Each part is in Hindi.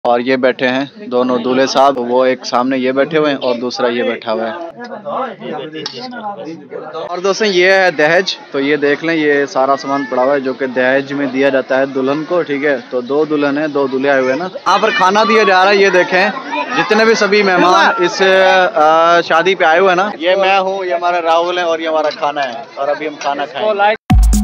और ये बैठे हैं दोनों दूल्हे साहब, वो एक सामने ये बैठे हुए हैं और दूसरा ये बैठा हुआ है। और दोस्तों ये है दहेज, तो ये देख लें, ये सारा सामान पड़ा हुआ है जो कि दहेज में दिया जाता है दुल्हन को। ठीक है, तो दो दुल्हन है, दो दूल्हे आए हुए हैं ना, यहाँ पर खाना दिया जा रहा है। ये देखें जितने भी सभी मेहमान इस शादी पे आए हुए हैं ना, ये मैं हूँ, ये हमारा राहुल है और ये हमारा खाना है, और अभी हम खाना खाएंगे।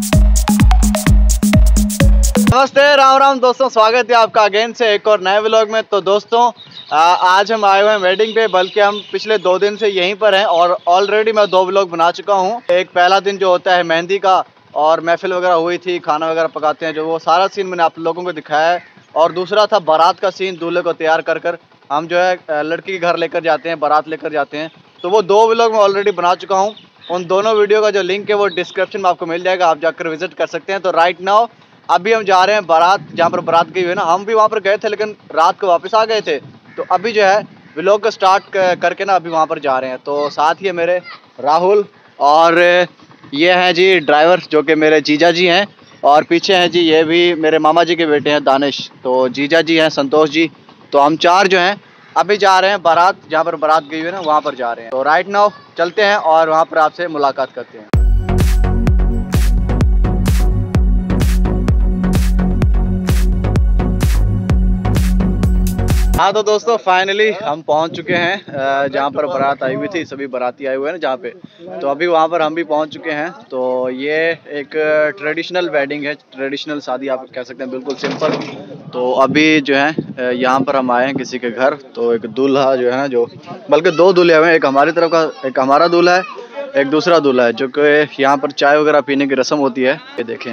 नमस्ते, राम राम दोस्तों, स्वागत है आपका अगेन से एक और नए व्लॉग में। तो दोस्तों आज हम आए हुए हैं वेडिंग पे, बल्कि हम पिछले 2 दिन से यहीं पर हैं और ऑलरेडी मैं 2 व्लॉग बना चुका हूं। एक पहला दिन जो होता है मेहंदी का, और महफिल वगैरह हुई थी, खाना वगैरह पकाते हैं जो, वो सारा सीन मैंने आप लोगों को दिखाया है। और दूसरा था बारात का सीन, दूल्हे को तैयार कर कर हम जो है लड़की के घर लेकर जाते हैं, बारात लेकर जाते हैं। तो वो 2 व्लॉग मैं ऑलरेडी बना चुका हूँ। उन दोनों वीडियो का जो लिंक है वो डिस्क्रिप्शन में आपको मिल जाएगा, आप जाकर विजिट कर सकते हैं। तो राइट नाउ अभी हम जा रहे हैं बारात, जहाँ पर बारात गई हुई है ना, हम भी वहाँ पर गए थे लेकिन रात को वापस आ गए थे। तो अभी जो है व्लॉग को स्टार्ट करके ना अभी वहाँ पर जा रहे हैं। तो साथ ही है मेरे राहुल, और ये हैं जी ड्राइवर जो कि मेरे जीजा जी हैं, और पीछे हैं जी ये भी मेरे मामा जी के बेटे हैं दानिश, तो जीजा जी हैं संतोष जी। तो हम 4 जो हैं अभी जा रहे हैं बारात, जहाँ पर बारात गई हुई है ना वहाँ पर जा रहे हैं। तो राइट नाउ चलते हैं और वहाँ पर आपसे मुलाकात करते हैं। हाँ तो दोस्तों फाइनली हम पहुंच चुके हैं जहाँ पर बारात आई हुई थी, सभी बाराती आए हुए हैं ना जहाँ पे। तो अभी वहाँ पर हम भी पहुंच चुके हैं। तो ये एक ट्रेडिशनल वेडिंग है, ट्रेडिशनल शादी आप कह सकते हैं, बिल्कुल सिंपल। तो अभी जो है यहाँ पर हम आए हैं किसी के घर। तो एक दूल्हा जो है ना, जो बल्कि 2 दूल्हे हुए हैं, एक हमारी तरफ का, एक हमारा दूल्हा है, एक दूसरा दूल्हा है, जो कि यहाँ पर चाय वगैरह पीने की रस्म होती है। ये देखें,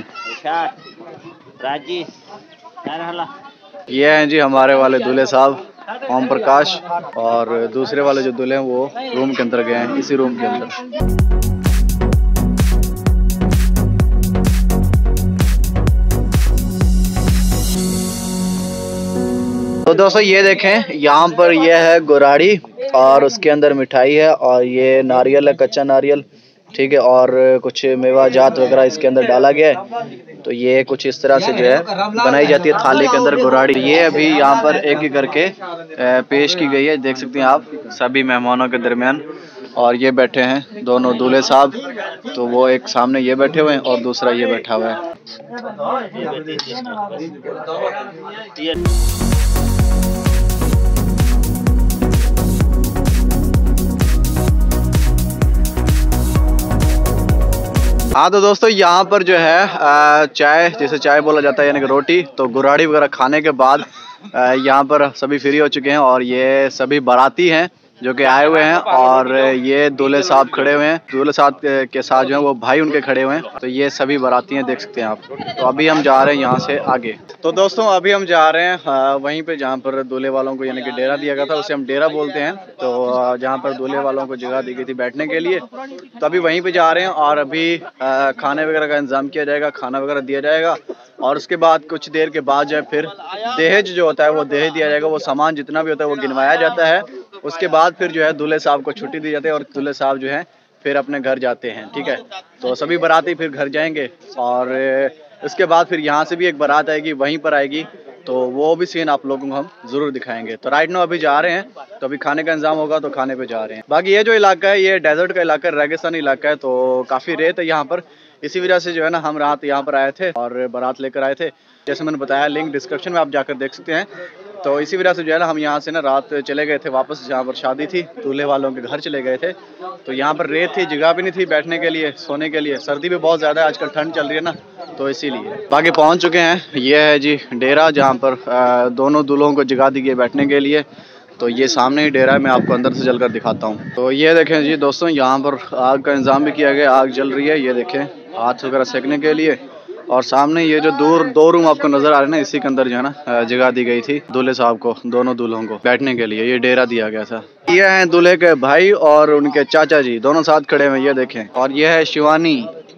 ये हैं जी हमारे वाले दूल्हे साहब ओम प्रकाश, और दूसरे वाले जो दूल्हे हैं वो रूम के अंदर गए हैं, इसी रूम के अंदर। तो दोस्तों ये देखें, यहाँ पर ये है गुराड़ी, और उसके अंदर मिठाई है, और ये नारियल है, कच्चा नारियल, ठीक है, और कुछ मेवा जात वगैरह इसके अंदर डाला गया है। तो ये कुछ इस तरह से जो है बनाई जाती है थाली के अंदर गुराड़ी। ये अभी यहाँ पर एक एक करके पेश की गई है, देख सकते हैं आप सभी मेहमानों के दरमियान। और ये बैठे हैं दोनों दूल्हे साहब, तो वो एक सामने ये बैठे हुए हैं और दूसरा ये बैठा हुआ है। हाँ तो दोस्तों यहाँ पर जो है चाय, जैसे चाय बोला जाता है यानी कि रोटी, तो गुराड़ी वगैरह खाने के बाद यहाँ पर सभी फ्री हो चुके हैं। और ये सभी बाराती हैं जो कि आए हुए हैं, और ये दूल्हे साहब खड़े हुए हैं, दूल्हे साहब के साथ जो है वो भाई उनके खड़े हुए हैं। तो ये सभी बाराती हैं, देख सकते हैं आप। तो अभी हम जा रहे हैं यहाँ से आगे। तो दोस्तों अभी हम जा रहे हैं वहीं पे जहाँ पर दूल्हे वालों को यानी कि डेरा दिया गया था, उसे हम डेरा बोलते हैं। तो जहाँ पर दूल्हे वालों को जगह दी गई थी बैठने के लिए, तो अभी वहीं पे जा रहे हैं। और अभी खाने वगैरह का इंतजाम किया जाएगा, खाना वगैरह दिया जाएगा, और उसके बाद कुछ देर के बाद जो है फिर दहेज जो होता है वो दहेज दिया जाएगा। वो सामान जितना भी होता है वो गिनवाया जाता है। उसके बाद फिर जो है दूल्हे साहब को छुट्टी दी जाती है, और दूल्हे साहब जो है फिर अपने घर जाते हैं। ठीक है, तो सभी बाराती फिर घर जाएंगे, और उसके बाद फिर यहाँ से भी एक बारात आएगी, वहीं पर आएगी। तो वो भी सीन आप लोगों को हम जरूर दिखाएंगे। तो राइट नाउ अभी जा रहे हैं, तो अभी खाने का इंतजाम होगा तो खाने पे जा रहे हैं। बाकी ये जो इलाका है ये डेजर्ट का इलाका है, रेगिस्तानी इलाका है, तो काफ़ी रेत है यहाँ पर। इसी वजह से जो है ना हम रात यहाँ पर आए थे और बारात लेकर आए थे। जैसे मैंने बताया, लिंक डिस्क्रिप्शन में आप जाकर देख सकते हैं। तो इसी वजह से जो है ना हम यहाँ से ना रात चले गए थे वापस, जहाँ पर शादी थी, दूल्हे वालों के घर चले गए थे। तो यहाँ पर रेत थी, जगह भी नहीं थी बैठने के लिए, सोने के लिए। सर्दी भी बहुत ज़्यादा है आजकल, ठंड चल रही है ना, तो इसीलिए। बाकी पहुँच चुके हैं, ये है जी डेरा, जहाँ पर दोनों दूल्हों को जगह दी गई बैठने के लिए। तो ये सामने ही डेरा है, मैं आपको अंदर से चलकर दिखाता हूँ। तो ये देखें जी दोस्तों, यहाँ पर आग का इंतजाम भी किया गया, आग जल रही है, ये देखें, हाथ वगैरह सेकने के लिए। और सामने ये जो दूर 2 रूम आपको नजर आ रहे हैं ना, इसी के अंदर जो है ना जगह दी गई थी दूल्हे साहब को, दोनों दूल्हों को बैठने के लिए, ये डेरा दिया गया था। ये हैं दूल्हे के भाई और उनके चाचा जी, दोनों साथ खड़े हुए, ये देखें। और ये है शिवानी।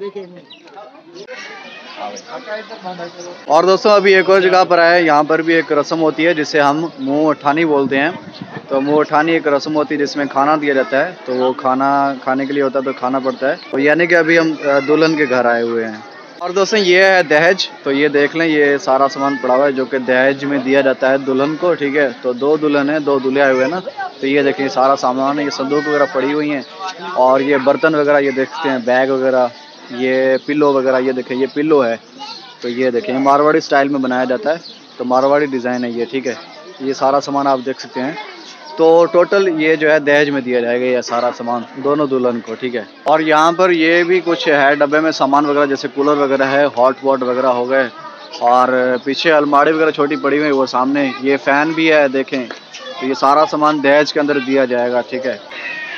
और दोस्तों अभी एक और जगह पर आए, यहाँ पर भी एक रस्म होती है जिसे हम मुँह उठानी बोलते हैं। तो मुँह उठानी एक रस्म होती है जिसमें खाना दिया जाता है। तो वो खाना खाने के लिए होता है, तो खाना पड़ता है। तो यानी कि अभी हम दुल्हन के घर आए हुए हैं। और दोस्तों ये है दहेज। तो ये देख लें, ये सारा सामान पड़ा हुआ है जो कि दहेज में दिया जाता है दुल्हन को, ठीक है। तो 2 दुल्हन है, 2 दूल्हे आए हुए हैं ना। तो ये देखें सारा सामान है, ये संदूक वगैरह पड़ी हुई हैं और ये बर्तन वगैरह ये देखते हैं, बैग वगैरह, ये पिल्लो वगैरह, ये देखें ये पिल्लो है। तो ये देखें मारवाड़ी स्टाइल में बनाया जाता है, तो मारवाड़ी डिज़ाइन है ये, ठीक है। ये सारा सामान आप देख सकते हैं। तो टोटल ये जो है दहेज में दिया जाएगा ये सारा सामान दोनों दुल्हन को, ठीक है। और यहाँ पर ये भी कुछ है डब्बे में सामान वगैरह, जैसे कूलर वगैरह है, हॉट पॉट वगैरह हो गए, और पीछे अलमारी वगैरह छोटी पड़ी हुई है, वो सामने ये फ़ैन भी है देखें। तो ये सारा सामान दहेज के अंदर दिया जाएगा, ठीक है।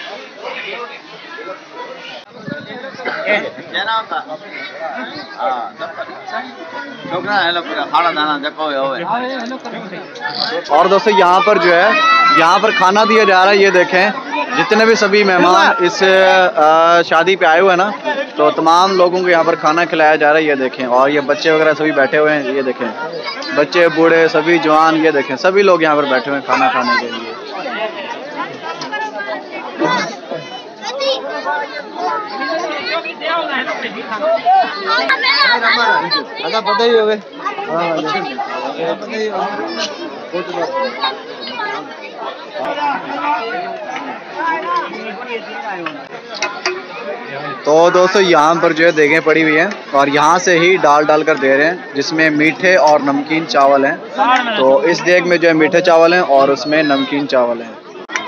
और दोस्तों यहाँ पर जो है, यहाँ पर खाना दिया जा रहा है, ये देखें जितने भी सभी मेहमान इस शादी पे आए हुए हैं ना, तो तमाम लोगों को यहाँ पर खाना खिलाया जा रहा है, ये देखें। और ये बच्चे वगैरह सभी बैठे हुए हैं, ये देखें बच्चे बूढ़े सभी जवान, ये देखें सभी लोग यहाँ पर बैठे हुए हैं खाना खाने के लिए। पता ही होगा। तो दोस्तों यहाँ पर जो है देगें पड़ी हुई हैं और यहाँ से ही डाल कर दे रहे हैं, जिसमें मीठे और नमकीन चावल हैं। तो इस देग में जो है मीठे चावल हैं और उसमें नमकीन चावल हैं।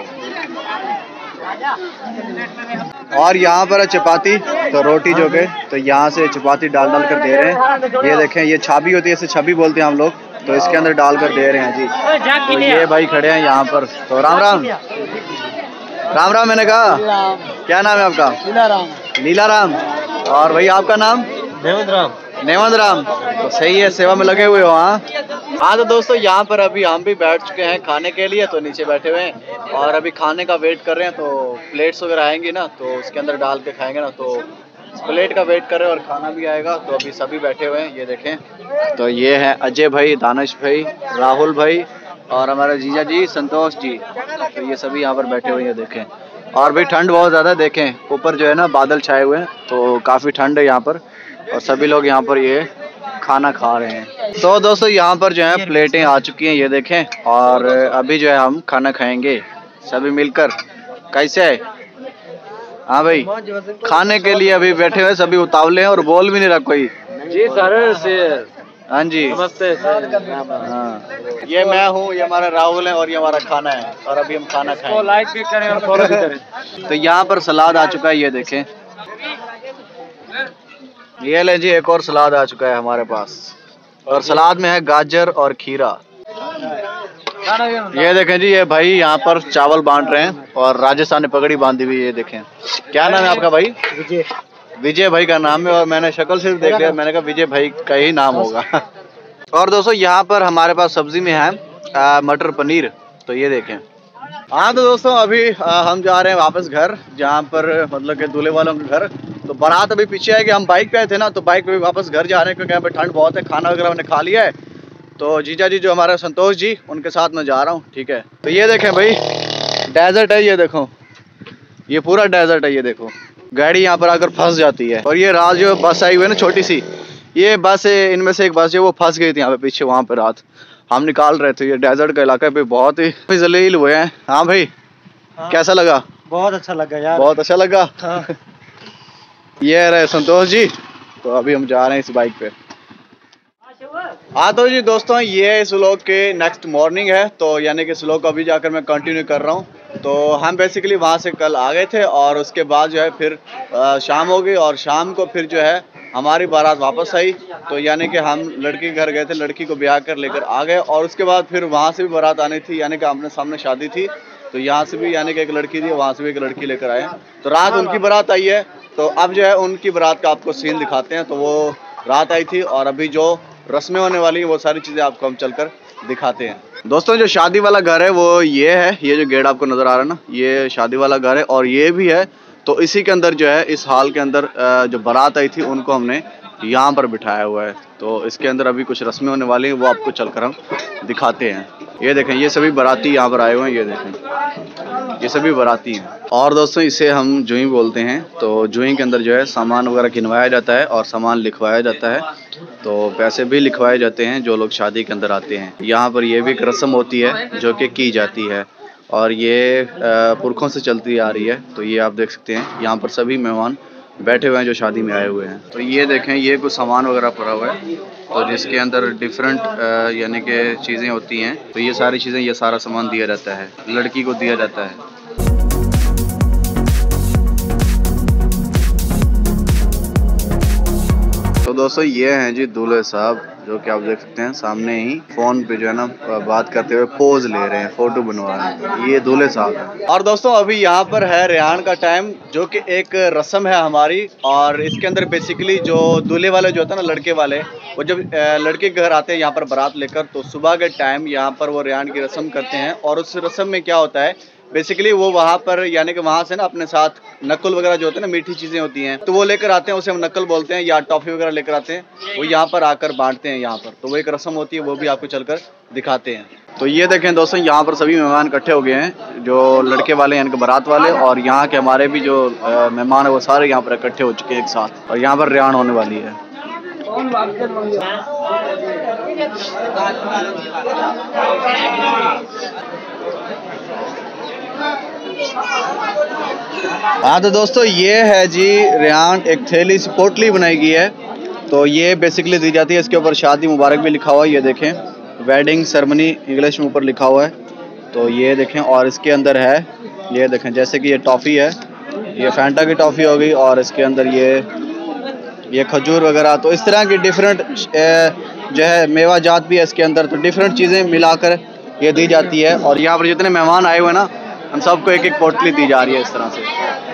और यहाँ पर है चपाती, तो रोटी जो के, तो यहाँ से चपाती डाल कर दे रहे हैं। ये देखें ये छाबी होती है, इसे छबी बोलते हैं हम लोग, तो इसके अंदर डाल कर दे रहे हैं जी। तो ये भाई खड़े हैं यहाँ पर। तो राम राम राम राम। मैंने कहा क्या नाम है आपका? लीला राम। और भाई आपका नाम? नेवंत राम। तो सही है, सेवा में लगे हुए हो। हाँ तो दोस्तों यहाँ पर अभी हम भी बैठ चुके हैं खाने के लिए, तो नीचे बैठे हुए हैं और अभी खाने का वेट कर रहे हैं। तो प्लेट्स वगैरह आएंगी ना, तो उसके अंदर डाल के खाएंगे ना, तो प्लेट का वेट कर रहे हैं और खाना भी आएगा। तो अभी सभी बैठे हुए हैं, ये देखें। तो ये है अजय भाई, दानिश भाई, राहुल भाई और हमारे जीजा जी संतोष जी। तो ये सभी यहाँ पर बैठे हुए हैं, देखें। और भी ठंड बहुत ज़्यादा, देखें ऊपर जो है ना बादल छाए हुए हैं, तो काफ़ी ठंड है यहाँ पर और सभी लोग यहाँ पर ये खाना खा रहे हैं। तो दोस्तों यहाँ पर जो है प्लेटें आ चुकी हैं, ये देखें। और अभी जो है हम खाना खाएंगे सभी मिलकर। कैसे है? हाँ भाई, खाने के लिए अभी बैठे हुए सभी उतावले हैं और बोल भी नहीं रहा कोई। जी सर से। हाँ जी नमस्ते। हाँ, ये मैं हूँ, ये हमारा राहुल है और ये हमारा खाना है और अभी हम खाना खाएंगे। तो लाइक भी करें और फॉलो भी करें। तो यहाँ पर सलाद आ चुका है, ये देखें। ये ले जी, एक और सलाद आ चुका है हमारे पास और सलाद में है गाजर और खीरा। ये देखें जी, ये भाई यहाँ पर चावल बांट रहे हैं और राजस्थानी पगड़ी बांधी हुई, ये देखें। क्या नाम है आपका भाई? विजय। विजय भाई का नाम है और मैंने शक्ल सिर्फ देख लिया, मैंने कहा विजय भाई का ही नाम होगा। और दोस्तों यहाँ पर हमारे पास सब्जी में है मटर पनीर, तो ये देखें। हाँ तो दोस्तों अभी हम जा रहे हैं वापस घर, जहाँ पर मतलब कि दूल्हे वालों के घर। तो बारात अभी पीछे है कि हम बाइक पे आए थे ना, तो बाइक पे वापस घर जा रहे हैं क्योंकि यहाँ पे ठंड बहुत है। खाना वगैरह मैंने खा लिया है, तो जीजा जी जो हमारे संतोष जी, उनके साथ मैं जा रहा हूँ, ठीक है। तो ये देखें भाई, डेजर्ट है, ये देखो, ये पूरा डेजर्ट है, ये देखो। गाड़ी यहाँ पर आकर फंस जाती है। और ये रात जो बस आई हुई है ना छोटी सी, ये बस है, इनमें से एक बस जो वो फंस गई थी यहाँ पे पीछे, वहाँ पे रात हम निकाल रहे थे। ये डेजर्ट का इलाका पे बहुत ही जलील हुए हैं। हाँ भाई, हाँ। कैसा लगा? बहुत अच्छा लगा यार, बहुत अच्छा लगा। हाँ। ये रहे संतोष जी, तो अभी हम जा रहे हैं इस बाइक पे। हाँ तो जी दोस्तों, ये इस व्लॉग के नेक्स्ट मॉर्निंग है, तो यानी कि इस व्लॉग को अभी जाकर मैं कंटिन्यू कर रहा हूँ। तो हम बेसिकली वहाँ से कल आ गए थे और उसके बाद जो है फिर शाम हो गई और शाम को फिर जो है हमारी बारात वापस आई। तो यानी कि हम लड़की के घर गए थे, लड़की को ब्याह कर लेकर आ गए और उसके बाद फिर वहाँ से भी बारात आनी थी, यानी कि आमने सामने शादी थी। तो यहाँ से भी यानी कि एक लड़की थी, वहाँ से भी एक लड़की लेकर आए। तो रात उनकी बारात आई है, तो अब जो है उनकी बारात का आपको सीन दिखाते हैं। तो वो रात आई थी और अभी जो रस्में होने वाली हैं वो सारी चीज़ें आपको हम चलकर दिखाते हैं। दोस्तों जो शादी वाला घर है वो ये है, ये जो गेट आपको नज़र आ रहा है ना, ये शादी वाला घर है और ये भी है। तो इसी के अंदर जो है, इस हाल के अंदर जो बारात आई थी उनको हमने यहाँ पर बिठाया हुआ है। तो इसके अंदर अभी कुछ रस्में होने वाली हैं, वो आपको चलकर हम दिखाते हैं। ये देखें, ये सभी बाराती यहाँ पर आए हुए हैं, ये देखें। ये सभी बाराती हैं। और दोस्तों इसे हम जुई बोलते हैं। तो जुई के अंदर जो है सामान वगैरह गिनवाया जाता है और सामान लिखवाया जाता है, तो पैसे भी लिखवाए जाते हैं जो लोग शादी के अंदर आते हैं। यहाँ पर ये भी एक रस्म होती है जो कि की जाती है और ये पुरखों से चलती आ रही है। तो ये आप देख सकते हैं यहाँ पर सभी मेहमान बैठे हुए हैं जो शादी में आए हुए हैं। तो ये देखें, ये कुछ सामान वगैरह पड़ा हुआ है, तो जिसके अंदर डिफरेंट यानी कि चीज़ें होती हैं। तो ये सारी चीज़ें, ये सारा सामान दिया जाता है, लड़की को दिया जाता है। तो दोस्तों ये हैं जी दूल्हे साहब, जो कि आप देख सकते हैं सामने ही फ़ोन पे जो है ना बात करते हुए पोज ले रहे हैं, फ़ोटो बनवा रहे हैं। ये दूल्हे साहब हैं। और दोस्तों अभी यहाँ पर है रेहान का टाइम, जो कि एक रस्म है हमारी। और इसके अंदर बेसिकली जो दूल्हे वाले जो होता है ना, लड़के वाले, वो जब लड़के के घर आते हैं यहाँ पर बारात लेकर, तो सुबह के टाइम यहाँ पर वो रेहान की रस्म करते हैं। और उस रस्म में क्या होता है, बेसिकली वो वहाँ पर यानी कि वहाँ से ना अपने साथ नकल वगैरह जो होते हैं ना, मीठी चीज़ें होती हैं, तो वो लेकर आते हैं, उसे हम नकल बोलते हैं, या टॉफ़ी वगैरह लेकर आते हैं, वो यहाँ पर आकर बांटते हैं यहाँ पर। तो वो एक रस्म होती है, वो भी आपको चलकर दिखाते हैं। तो ये देखें दोस्तों, यहाँ पर सभी मेहमान इकट्ठे हो गए हैं, जो लड़के वाले यानी कि बारात वाले, और यहाँ के हमारे भी जो मेहमान है वो सारे यहाँ पर इकट्ठे हो चुके हैं एक साथ। और यहाँ पर रेहान होने वाली है। हाँ तो दोस्तों ये है जी रेहान, एक थैली सी पोटली बनाई गई है। तो ये बेसिकली दी जाती है, इसके ऊपर शादी मुबारक भी लिखा हुआ है, ये देखें, वेडिंग सेरेमनी इंग्लिश में ऊपर लिखा हुआ है। तो ये देखें, और इसके अंदर है, ये देखें, जैसे कि ये टॉफ़ी है, ये फैंटा की टॉफ़ी हो गई, और इसके अंदर ये खजूर वगैरह। तो इस तरह की डिफरेंट जो है मेवा जात भी है इसके अंदर, तो डिफरेंट चीज़ें मिलाकर ये दी जाती है। और यहाँ पर जितने मेहमान आए हुए हैं ना, हम सबको एक एक पोटली दी जा रही है इस तरह से।